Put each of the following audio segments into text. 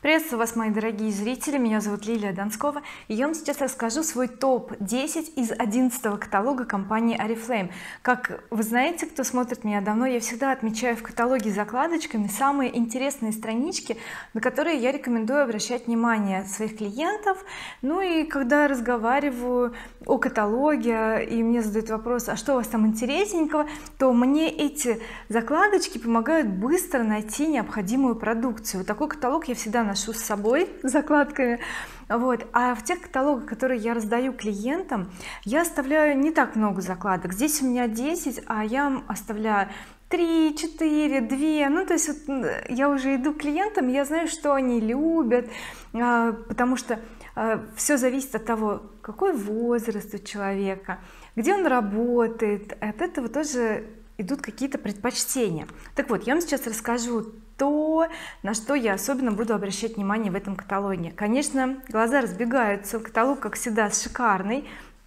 Приветствую вас, мои дорогие зрители, меня зовут Лилия Донскова, и я вам сейчас расскажу свой топ-10 из 11 каталога компании oriflame. Как вы знаете, кто смотрит меня давно, я всегда отмечаю в каталоге закладочками самые интересные странички, на которые я рекомендую обращать внимание своих клиентов. Ну и когда разговариваю о каталоге и мне задают вопрос, а что у вас там интересненького, то мне эти закладочки помогают быстро найти необходимую продукцию. Вот такой каталог я всегда ношу с собой закладками. Вот, а в тех каталогах, которые я раздаю клиентам, я оставляю не так много закладок. Здесь у меня 10, а я оставляю 3, 4, 2. Ну то есть вот я уже иду к клиентам, я знаю, что они любят, потому что все зависит от того, какой возраст у человека, где он работает. От этого тоже идут какие-то предпочтения. Так вот, я вам сейчас расскажу то, на что я особенно буду обращать внимание в этом каталоге. Конечно, глаза разбегаются, каталог, как всегда, шикарный.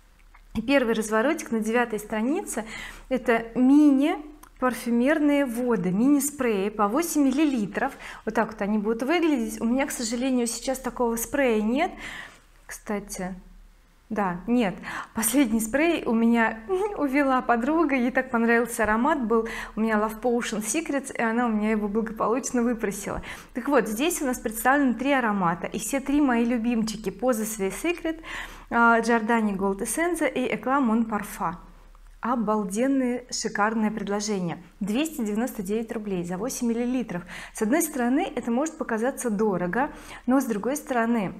И первый разворотик на 9 странице — это мини парфюмерные воды, мини-спреи по 8 миллилитров. Вот так вот они будут выглядеть. У меня, к сожалению, сейчас такого спрея нет, кстати. Да, нет, последний спрей у меня увела подруга, ей так понравился аромат, был у меня Love Potion Secrets, и она у меня его благополучно выпросила. Так вот, здесь у нас представлены 3 аромата, и все 3 мои любимчики: Pose Свой Secret, Giordani Gold Essence и Eclat Mon Parfum. Обалденные, шикарное предложение. 299 рублей за 8 миллилитров. С одной стороны, это может показаться дорого, но с другой стороны,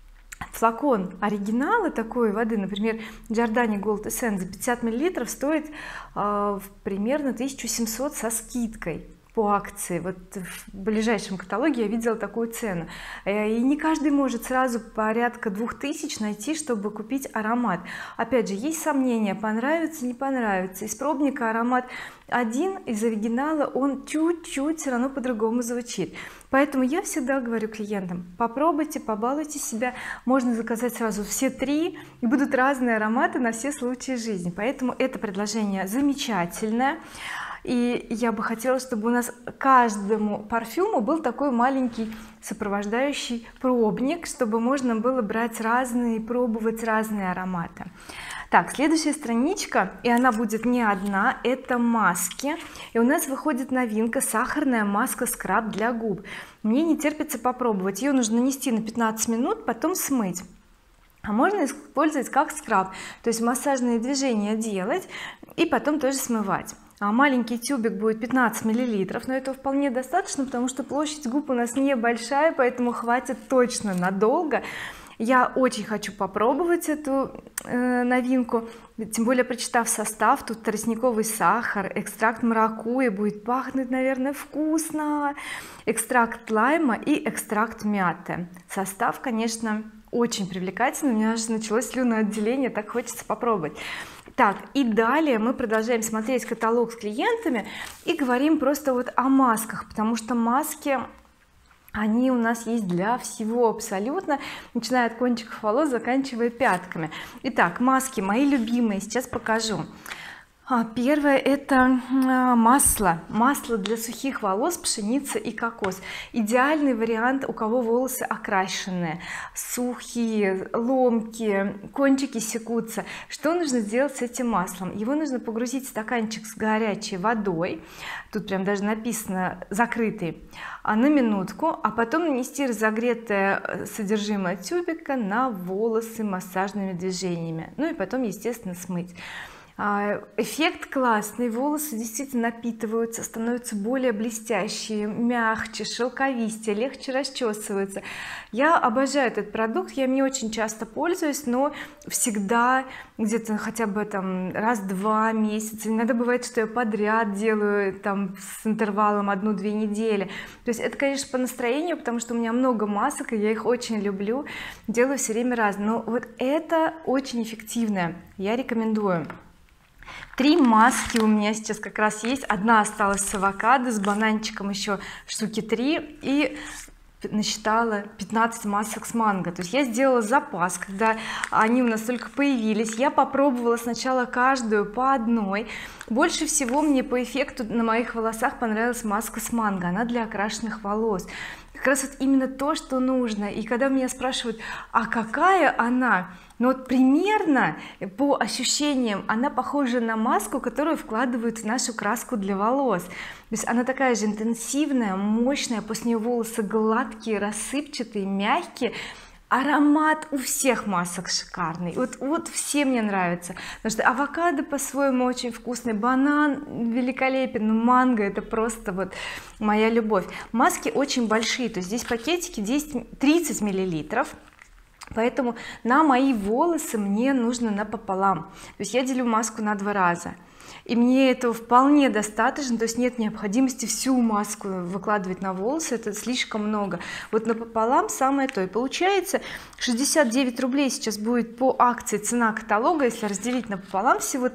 флакон оригинала такой воды, например, Giordani Gold Essence за 50 миллилитров стоит примерно 1700 со скидкой по акции. Вот в ближайшем каталоге я видела такую цену, и не каждый может сразу порядка 2000 найти, чтобы купить аромат. Опять же, есть сомнения, понравится, не понравится. Из пробника аромат один, из оригинала он чуть-чуть все равно по-другому звучит. Поэтому я всегда говорю клиентам: попробуйте, побалуйте себя. Можно заказать сразу все 3, и будут разные ароматы на все случаи жизни. Поэтому это предложение замечательное. И я бы хотела, чтобы у нас каждому парфюму был такой маленький сопровождающий пробник, чтобы можно было брать разные, пробовать разные ароматы. Так, следующая страничка, и она будет не одна, это маски. И у нас выходит новинка: сахарная маска скраб для губ. Мне не терпится попробовать. Ее нужно нанести на 15 минут, потом смыть. А можно использовать как скраб, то есть массажные движения делать и потом тоже смывать. А маленький тюбик будет 15 миллилитров, но этого вполне достаточно, потому что площадь губ у нас небольшая, поэтому хватит точно надолго. Я очень хочу попробовать эту новинку, тем более прочитав состав. Тут тростниковый сахар, экстракт маракуйи, будет пахнуть, наверное, вкусно, экстракт лайма и экстракт мяты. Состав, конечно, очень привлекательный, у меня аж началось слюноотделение, так хочется попробовать. Так, и далее мы продолжаем смотреть каталог с клиентами и говорим просто вот о масках, потому что маски, они у нас есть для всего абсолютно, начиная от кончиков волос, заканчивая пятками. Итак, маски мои любимые, сейчас покажу. Первое — это масло для сухих волос, пшеница и кокос. Идеальный вариант у кого волосы окрашенные, сухие, ломкие, кончики секутся. Что нужно сделать с этим маслом? Его нужно погрузить в стаканчик с горячей водой, тут прям даже написано закрытый, на минутку, а потом нанести разогретое содержимое тюбика на волосы массажными движениями, ну и потом, естественно, смыть. Эффект классный, волосы действительно напитываются, становятся более блестящие, мягче, шелковистее, легче расчесываются. Я обожаю этот продукт, я им не очень часто пользуюсь, но всегда где-то хотя бы там раз в 2 месяца. Иногда бывает, что я подряд делаю там с интервалом 1-2 недели. То есть это, конечно, по настроению, потому что у меня много масок, и я их очень люблю, делаю все время разные. Но вот это очень эффективное, я рекомендую. 3 маски у меня сейчас как раз есть. Одна осталась с авокадо, с бананчиком еще штуки 3, и насчитала 15 масок с манго. То есть я сделала запас, когда они у нас только появились. Я попробовала сначала каждую по одной. Больше всего мне по эффекту на моих волосах понравилась маска с манго, она для окрашенных волос. как раз вот именно то, что нужно. И когда меня спрашивают, а какая она, ну вот примерно по ощущениям она похожа на маску, которую вкладывают в нашу краску для волос. То есть она такая же интенсивная, мощная, после нее волосы гладкие, рассыпчатые, мягкие. Аромат у всех масок шикарный, вот все мне нравятся, потому что авокадо по-своему очень вкусный, банан великолепен, но манго это просто вот моя любовь. Маски очень большие, то есть здесь пакетики 30 миллилитров, поэтому на мои волосы мне нужно напополам, то есть я делю маску на 2 раза, и мне этого вполне достаточно, то есть нет необходимости всю маску выкладывать на волосы, это слишком много. Вот напополам самое то, и получается 69 рублей сейчас будет по акции цена каталога, если разделить напополам, всего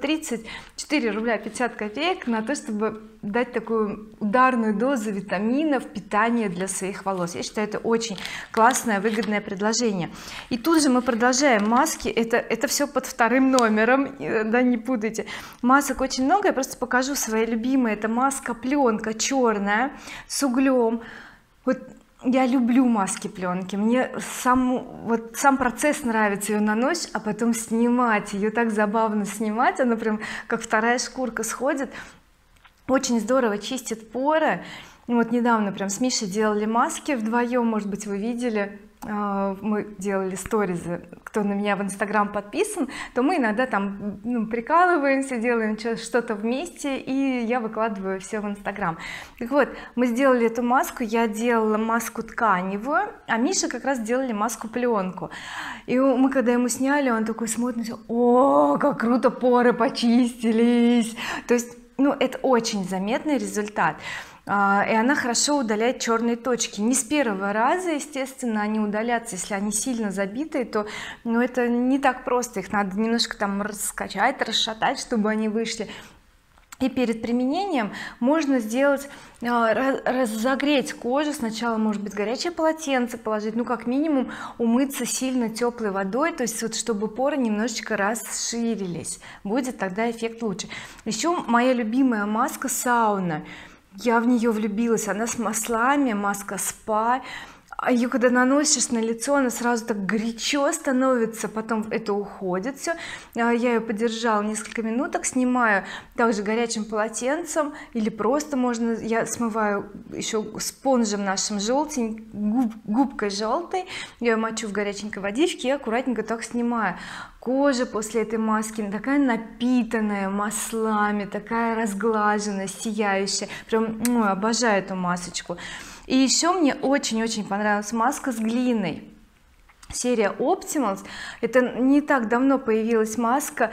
34 рубля 50 копеек на то, чтобы дать такую ударную дозу витаминов, питания для своих волос. Я считаю, это очень классное, выгодное предложение. И тут же мы продолжаем маски, это все под 2-м номером, да, не путайте. Масок очень много, я просто покажу свои любимые. Это маска пленка черная с углем. Вот я люблю маски пленки, мне сам процесс нравится, ее наносишь, а потом снимать ее, так забавно снимать, она прям как 2-я шкурка сходит, очень здорово чистит поры. Вот недавно прям с Мишей делали маски вдвоем, может быть вы видели, мы делали сторизы, кто на меня в Инстаграм подписан, то мы иногда там прикалываемся, делаем что-то вместе, и я выкладываю все в Инстаграм. Так вот, мы сделали эту маску, я делала маску тканевую, а Миша как раз делали маску пленку, и мы когда ему сняли, он такой смотрит: о, как круто поры почистились. То есть ну это очень заметный результат. И она хорошо удаляет черные точки, не с первого раза, естественно, они удалятся, если они сильно забитые, то ну, это не так просто, их надо немножко там раскачать, расшатать, чтобы они вышли. И перед применением можно сделать, разогреть кожу, сначала может быть горячее полотенце положить, ну как минимум умыться сильно теплой водой, то есть вот чтобы поры немножечко расширились, будет тогда эффект лучше. Еще моя любимая маска сауна, я в нее влюбилась, она с маслами, маска спа, ее когда наносишь на лицо, она сразу так горячо становится, потом это уходит все. Я ее подержала несколько минуток, снимаю также горячим полотенцем, или просто можно, я смываю еще спонжем нашим желтеньким, губкой желтой, я ее мочу в горяченькой водичке и аккуратненько так снимаю. Кожа после этой маски такая напитанная маслами, такая разглаженная, сияющая, прям обожаю эту масочку. И еще мне очень-очень понравилась маска с глиной, серия Optimals, это не так давно появилась маска,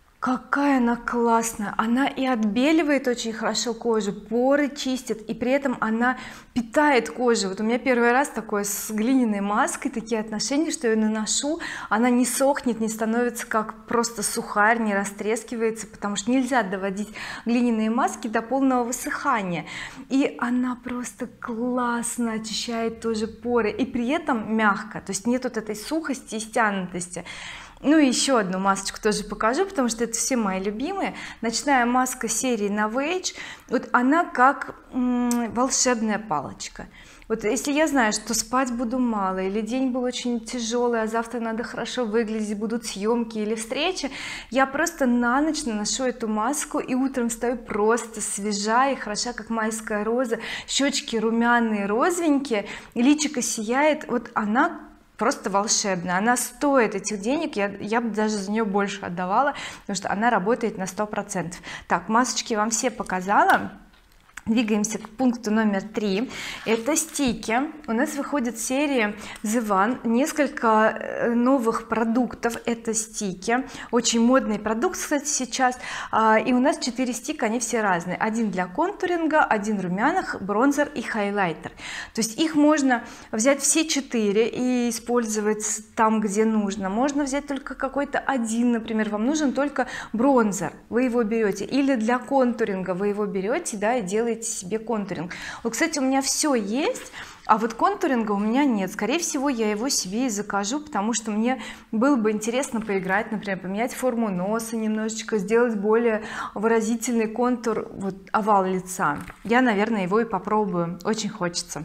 какая она классная, она и отбеливает очень хорошо кожу, поры чистит, и при этом она питает кожу. Вот у меня первый раз такое с глиняной маской, такие отношения, что я наношу, она не сохнет, не становится как просто сухарь, не растрескивается, потому что нельзя доводить глиняные маски до полного высыхания, и она просто классно очищает тоже поры, и при этом мягко, то есть нет вот этой сухости и стянутости. Ну и еще одну масочку тоже покажу, потому что это все мои любимые. Ночная маска серии Novage, вот она как волшебная палочка. Вот если я знаю, что спать буду мало, или день был очень тяжелый, а завтра надо хорошо выглядеть, будут съемки или встречи, я просто на ночь наношу эту маску, и утром встаю просто свежая и хороша, как майская роза, щечки румяные, розовенькие, личико сияет. Вот она просто волшебная, она стоит этих денег, я бы даже за нее больше отдавала, потому что она работает на 100%. Так, масочки вам все показала. Двигаемся к пункту номер 3, это стики. У нас выходит серия The One, несколько новых продуктов, это стики, очень модный продукт, кстати, сейчас, и у нас 4 стика, они все разные, один для контуринга, один румяных, бронзер и хайлайтер, то есть их можно взять все 4 и использовать там, где нужно. Можно взять только какой-то один, например, вам нужен только бронзер, вы его берете, или для контуринга вы его берете, да, и делаете себе контуринг. Вот, кстати, у меня все есть, а вот контуринга у меня нет, скорее всего я его себе и закажу, потому что мне было бы интересно поиграть, например, поменять форму носа немножечко, сделать более выразительный контур, вот овал лица. Я, наверное, его и попробую, очень хочется.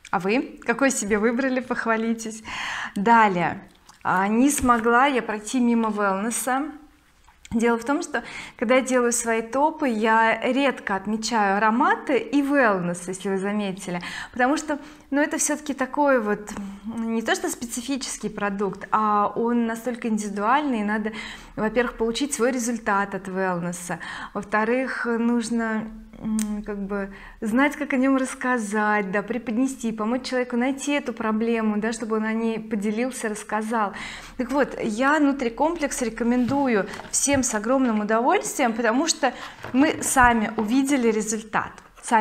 А вы какой себе выбрали, похвалитесь. Далее, не смогла я пройти мимо wellness. Дело в том, что когда я делаю свои топы, я редко отмечаю ароматы и wellness, если вы заметили, потому что это все-таки такой вот не то что специфический продукт, а он настолько индивидуальный, и надо, во-первых, получить свой результат от wellness, во-вторых, нужно как бы знать, как о нем рассказать, да, преподнести, помочь человеку найти эту проблему, да, чтобы он о ней поделился, рассказал. Так вот, я нутрикомплекс рекомендую всем с огромным удовольствием, потому что мы сами увидели результат.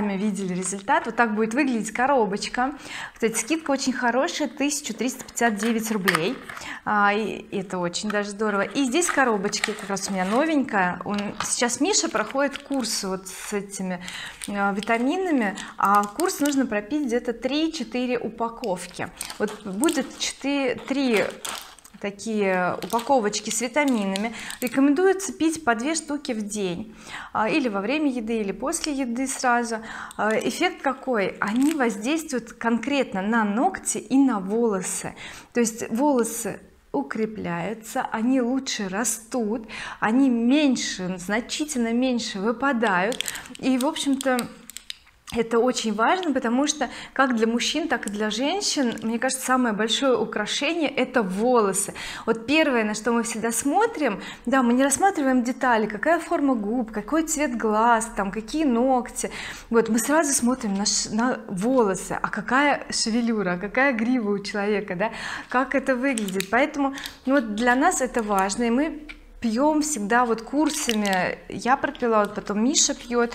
Вот так будет выглядеть коробочка. Кстати, скидка очень хорошая, 1359 рублей, и это очень даже здорово. И здесь коробочки, как раз у меня новенькая. Сейчас Миша проходит курс вот с этими витаминами, а курс нужно пропить где-то 3-4 упаковки. Вот будет 3 такие упаковочки с витаминами. Рекомендуется пить по 2 штуки в день, или во время еды, или после еды сразу. Эффект какой? Они воздействуют конкретно на ногти и на волосы, то есть волосы укрепляются, они лучше растут, они меньше, значительно меньше выпадают, и в общем-то это очень важно, потому что как для мужчин, так и для женщин, мне кажется, самое большое украшение — это волосы. Вот первое, на что мы всегда смотрим, да, мы не рассматриваем детали, какая форма губ, какой цвет глаз, там какие ногти, вот мы сразу смотрим на волосы, а какая шевелюра, какая грива у человека, да, как это выглядит. Поэтому вот для нас это важно, и мы пьем всегда вот курсами. Я пропила, вот потом Миша пьет.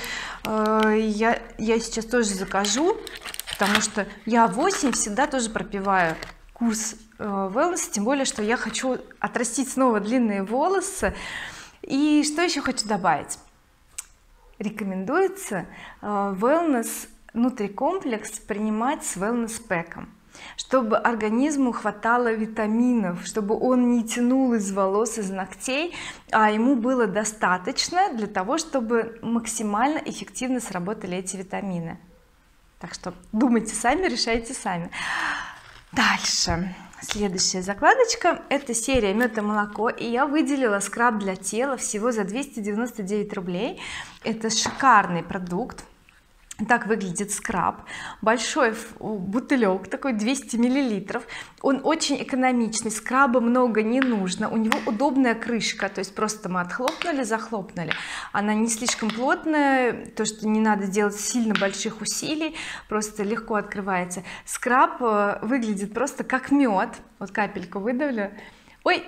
Я сейчас тоже закажу, потому что я в осень всегда тоже пропиваю курс wellness, тем более что я хочу отрастить снова длинные волосы. И что еще хочу добавить? Рекомендуется wellness нутрикомплекс принимать с wellness пэком, чтобы организму хватало витаминов, чтобы он не тянул из волос, из ногтей, а ему было достаточно для того, чтобы максимально эффективно сработали эти витамины. Так что думайте сами, решайте сами. Дальше, следующая закладочка — это серия мед и молоко, и я выделила скраб для тела всего за 299 рублей. Это шикарный продукт. Так выглядит скраб, большой бутылек такой, 200 миллилитров. Он очень экономичный, скраба много не нужно, у него удобная крышка, то есть просто мы отхлопнули, захлопнули, она не слишком плотная, то что не надо делать сильно больших усилий, просто легко открывается. Скраб выглядит просто как мед, вот капельку выдавлю, ой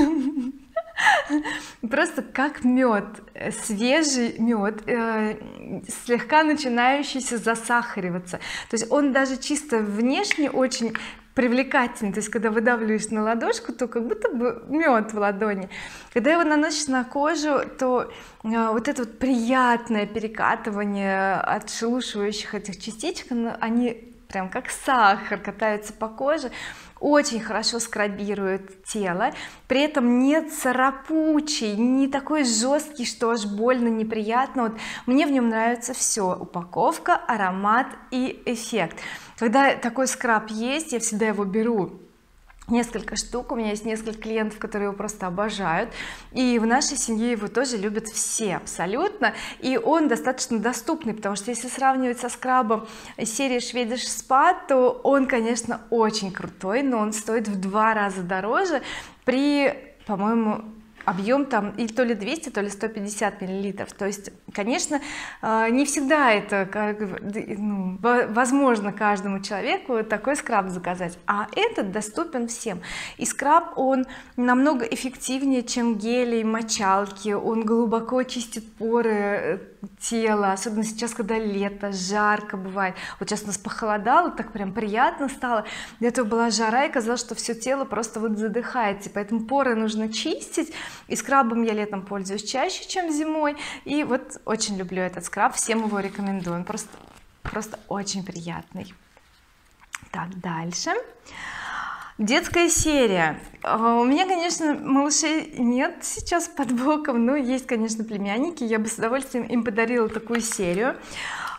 просто как мед, свежий мед, слегка начинающийся засахариваться, то есть он даже чисто внешне очень привлекательный, то есть когда выдавливаешь на ладошку, то как будто бы мед в ладони. Когда его наносишь на кожу, то вот это вот приятное перекатывание от шелушивающих этих частичек, они прям как сахар катаются по коже, очень хорошо скрабирует тело, при этом не царапучий, не такой жесткий, что аж больно, неприятно. Вот мне в нем нравится все: упаковка, аромат и эффект. Когда такой скраб есть, я всегда его беру несколько штук, у меня есть несколько клиентов, которые его просто обожают, и в нашей семье его тоже любят все абсолютно, и он достаточно доступный, потому что если сравнивать со скрабом серии Swedish Spa, то он, конечно, очень крутой, но он стоит в 2 раза дороже при, по-моему, объем там и то ли 200, то ли 150 миллилитров. То есть, конечно, не всегда это возможно каждому человеку такой скраб заказать, а этот доступен всем. И скраб, он намного эффективнее, чем гели и мочалки, он глубоко чистит поры тела, особенно сейчас, когда лето, жарко бывает. Вот сейчас у нас похолодало, так прям приятно стало, до этого была жара, и казалось, что все тело просто вот задыхается, поэтому поры нужно чистить. И скрабом я летом пользуюсь чаще, чем зимой, и вот очень люблю этот скраб, всем его рекомендую, он просто очень приятный. Так, дальше детская серия. У меня, конечно, малышей нет сейчас под боком, но есть, конечно, племянники, я бы с удовольствием им подарила такую серию.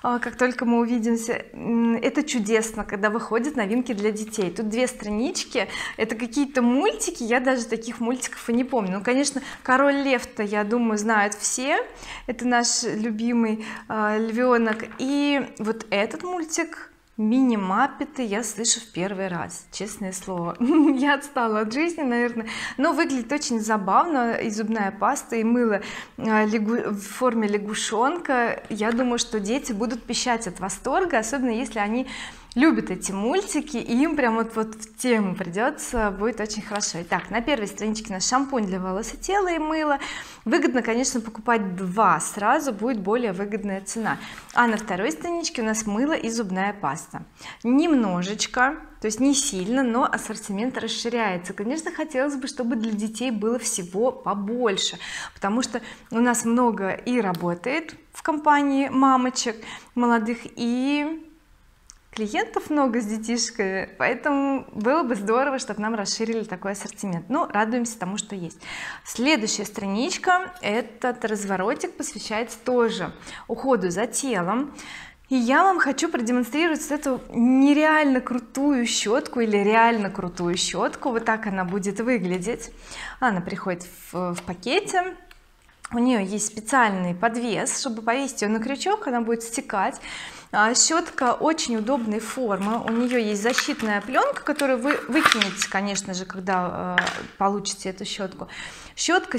как только мы увидимся. Это чудесно, когда выходят новинки для детей. Тут 2 странички, это какие-то мультики, я даже таких мультиков и не помню. Ну, конечно, Король Лев-то, я думаю, знают все, это наш любимый львенок. И вот этот мультик Мини-маппеты я слышу в первый раз, честное слово. Я отстала от жизни, наверное, но выглядит очень забавно. И зубная паста, и мыло в форме лягушонка. Я думаю, что дети будут пищать от восторга, особенно если они любят эти мультики, и им прям вот в тему придется, будет очень хорошо. Итак, на первой страничке у нас шампунь для волос и тела и мыло. Выгодно, конечно, покупать 2 сразу, будет более выгодная цена. А на второй страничке у нас мыло и зубная паста. Немножечко, то есть не сильно, но ассортимент расширяется. Конечно, хотелось бы, чтобы для детей было всего побольше, потому что у нас много и работает в компании мамочек молодых, и клиентов много с детишками, поэтому было бы здорово, чтобы нам расширили такой ассортимент. Но радуемся тому, что есть. Следующая страничка, этот разворотик посвящается тоже уходу за телом, и я вам хочу продемонстрировать эту нереально крутую щетку, или реально крутую щетку. Вот так она будет выглядеть. Она приходит в пакете. У нее есть специальный подвес, чтобы повесить ее на крючок, она будет стекать. Щетка очень удобной формы, у нее есть защитная пленка, которую вы выкинете, конечно же, когда получите эту щетку. Щетка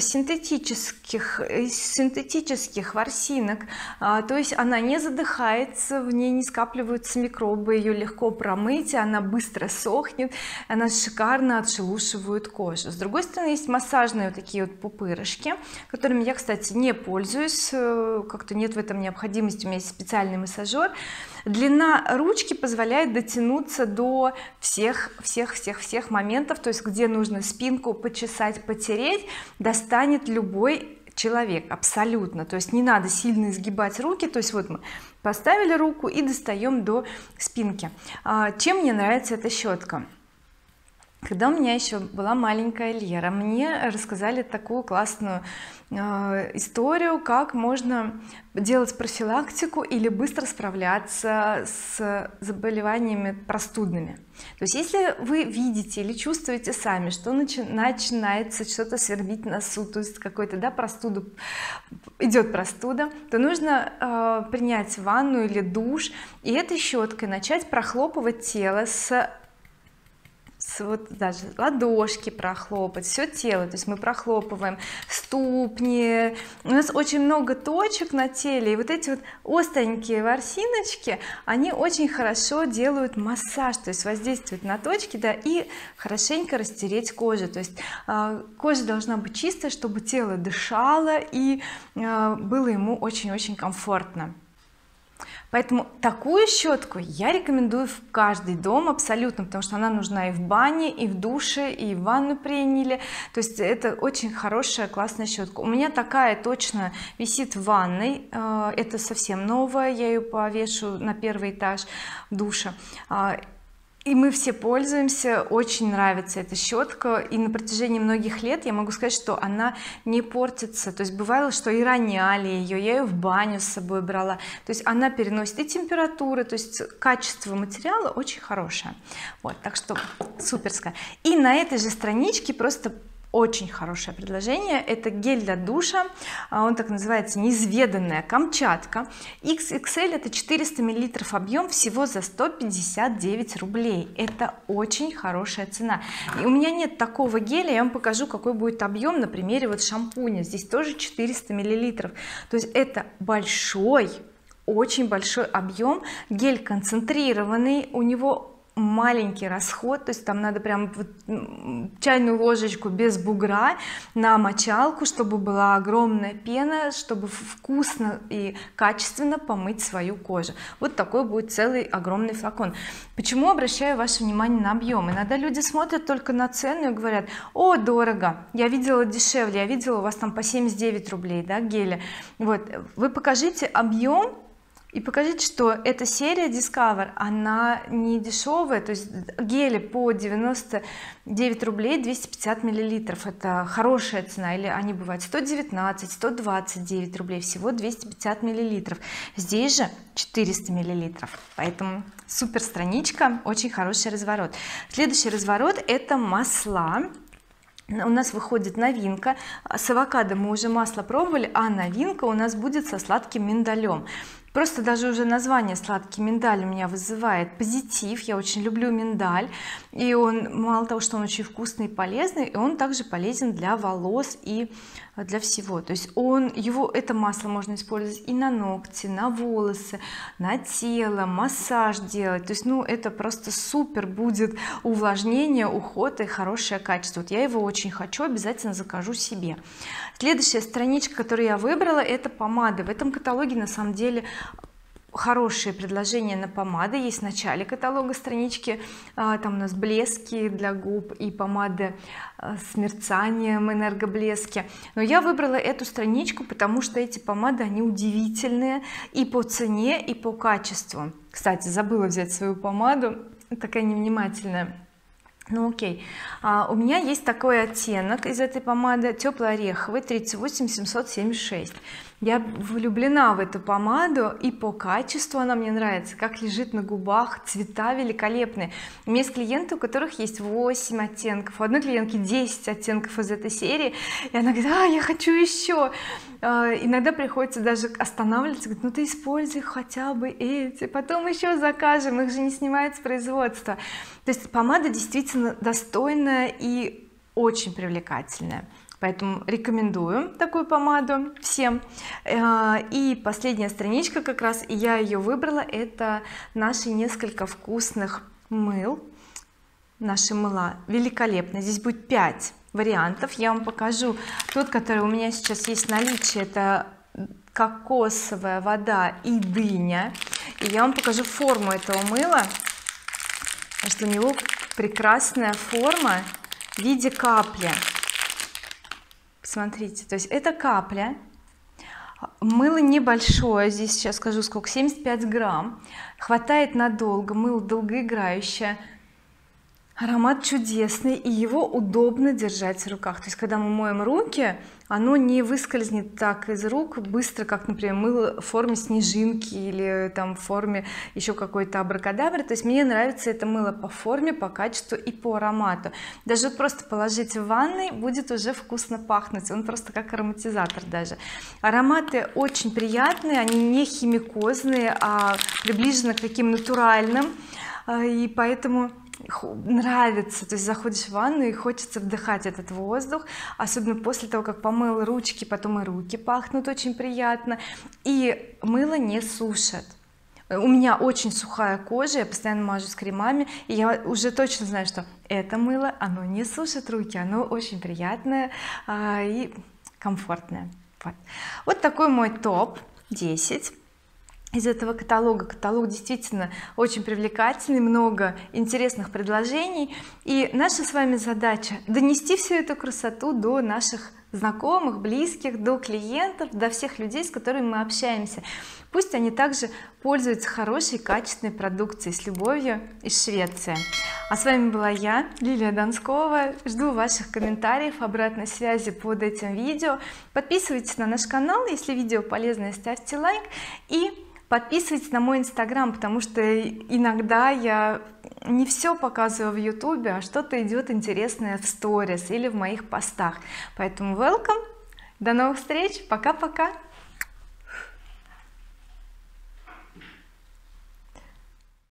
из синтетических ворсинок, то есть она не задыхается, в ней не скапливаются микробы, ее легко промыть, она быстро сохнет, она шикарно отшелушивает кожу. С другой стороны, есть массажные вот такие вот пупырышки, которыми я, кстати, не пользуюсь, как-то нет в этом необходимости, у меня есть специальный массажер. Длина ручки позволяет дотянуться до всех моментов, то есть где нужно спинку почесать, потереть, достанет любой человек абсолютно. То есть не надо сильно изгибать руки, то есть вот мы поставили руку и достаем до спинки. Чем мне нравится эта щетка? Когда у меня еще была маленькая Лера, мне рассказали такую классную историю, как можно делать профилактику или быстро справляться с заболеваниями простудными. То есть если вы видите или чувствуете сами, что начинается что-то свербить носу, то есть какой-то, да, идет простуда, то нужно принять ванну или душ и этой щеткой начать прохлопывать тело вот даже ладошки прохлопать, все тело, то есть мы прохлопываем ступни, у нас очень много точек на теле, и вот эти вот остренькие ворсиночки, они очень хорошо делают массаж, то есть воздействуют на точки, да, и хорошенько растереть кожу. То есть кожа должна быть чистая, чтобы тело дышало и было ему очень-очень комфортно. Поэтому такую щетку я рекомендую в каждый дом абсолютно, потому что она нужна и в бане, и в душе, и в ванну приняли. То есть это очень хорошая, классная щетка. У меня такая точно висит в ванной, это совсем новая, я ее повешу на первый этаж душа. И мы все пользуемся, очень нравится эта щетка, и на протяжении многих лет я могу сказать, что она не портится. То есть бывало, что и роняли ее, я ее в баню с собой брала, то есть она переносит и температуры, то есть качество материала очень хорошее. Вот, так что суперская. И на этой же страничке просто очень хорошее предложение, это гель для душа, он так называется, неизведанная Камчатка XXL, это 400 мл объем, всего за 159 рублей. Это очень хорошая цена. И у меня нет такого геля, я вам покажу, какой будет объем на примере вот шампуня. Здесь тоже 400 мл, то есть это большой, очень большой объем, гель концентрированный, у него маленький расход, то есть там надо прям вот чайную ложечку без бугра на мочалку, чтобы была огромная пена, чтобы вкусно и качественно помыть свою кожу. Вот такой будет целый огромный флакон. Почему обращаю ваше внимание на объем? Иногда люди смотрят только на цену и говорят: о, дорого, я видела дешевле, я видела у вас там по 79 рублей, да, геля. Вот вы покажите объем И покажите, что эта серия Discover, она не дешевая, то есть гели по 99 рублей 250 миллилитров, это хорошая цена, или они бывают 119, 129 рублей, всего 250 миллилитров, здесь же 400 миллилитров, поэтому супер страничка, очень хороший разворот. Следующий разворот — это масла. У нас выходит новинка. С авокадо мы уже масло пробовали, а новинка у нас будет со сладким миндалем. Просто даже уже название сладкий миндаль у меня вызывает позитив. Я очень люблю миндаль, и он мало того, что он очень вкусный и полезный, и он также полезен для волос и для всего. То есть это масло можно использовать и на ногти, на волосы, на тело, массаж делать. То есть это просто супер будет увлажнение, уход и хорошее качество. Вот я его очень хочу, обязательно закажу себе. Следующая страничка, которую я выбрала, это помады. В этом каталоге на самом деле хорошие предложения на помады есть. В начале каталога странички там у нас блески для губ и помады с мерцанием, энергоблески, но я выбрала эту страничку, потому что эти помады, они удивительные и по цене, и по качеству. Кстати, забыла взять свою помаду, такая невнимательная. Ну окей, у меня есть такой оттенок из этой помады, тепло-ореховый, 38 776. Я влюблена в эту помаду, и по качеству она мне нравится, как лежит на губах, цвета великолепные. У меня есть клиенты, у которых есть 8 оттенков, у одной клиентки 10 оттенков из этой серии, и она говорит: я хочу еще. Иногда приходится даже останавливаться, говорит: ну ты используй хотя бы эти, потом еще закажем, их же не снимают с производства. То есть помада действительно достойная и очень привлекательная, поэтому рекомендую такую помаду всем. И последняя страничка, как раз я ее выбрала, это наши несколько вкусных мыл. Наши мыла великолепны, здесь будет 5 вариантов. Я вам покажу тот, который у меня сейчас есть в наличии, это кокосовая вода и дыня, и я вам покажу форму этого мыла, потому что у него прекрасная форма в виде капли. Посмотрите, то есть это капля, мыло небольшое, здесь сейчас скажу сколько, 75 грамм, хватает надолго, мыло долгоиграющее, аромат чудесный, и его удобно держать в руках. То есть когда мы моем руки, оно не выскользнет так из рук быстро, как, например, мыло в форме снежинки или там в форме еще какой-то абракадабры. То есть мне нравится это мыло по форме, по качеству и по аромату. Даже вот просто положить в ванной, будет уже вкусно пахнуть, он просто как ароматизатор. Даже ароматы очень приятные, они не химикозные, а приближены к таким натуральным, и поэтому нравится. То есть заходишь в ванну и хочется вдыхать этот воздух, особенно после того, как помыл ручки, потом и руки пахнут очень приятно, и мыло не сушит. У меня очень сухая кожа, я постоянно мажусь кремами, и я уже точно знаю, что это мыло, оно не сушит руки, оно очень приятное и комфортное. Вот такой мой топ 10 из этого каталога. Каталог действительно очень привлекательный, много интересных предложений, и наша с вами задача донести всю эту красоту до наших знакомых, близких, до клиентов, до всех людей, с которыми мы общаемся. Пусть они также пользуются хорошей, качественной продукцией, с любовью из Швеции. А с вами была я, Лилия Донскова. Жду ваших комментариев, обратной связи под этим видео. Подписывайтесь на наш канал, если видео полезное, ставьте лайк, и подписывайтесь на мой инстаграм, потому что иногда я не все показываю в ютубе, а что-то идет интересное в сторис или в моих постах. Поэтому welcome, до новых встреч, пока-пока.